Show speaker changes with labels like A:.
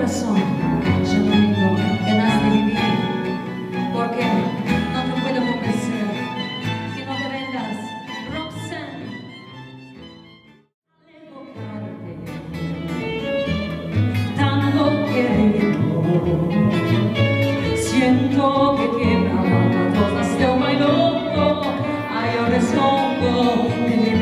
A: corazón, yo no tengo ganas de vivir, porque no te puedo convencer que no te vendas, Roxanne. Al evocarte, tanto querido, siento que quiebra todas las de un bailongo. Ay, yo respongo,